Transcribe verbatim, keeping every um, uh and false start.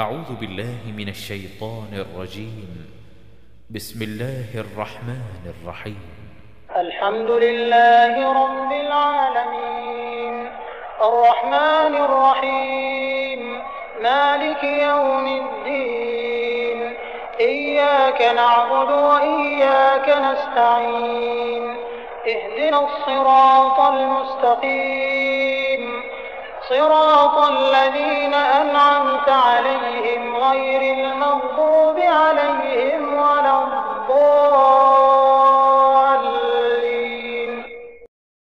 أعوذ بالله من الشيطان الرجيم. بسم الله الرحمن الرحيم. الحمد لله رب العالمين الرحمن الرحيم مالك يوم الدين إياك نعبد وإياك نستعين اهدنا الصراط المستقيم صراط الذين أنعمت عليهم غير المغضوب عليهم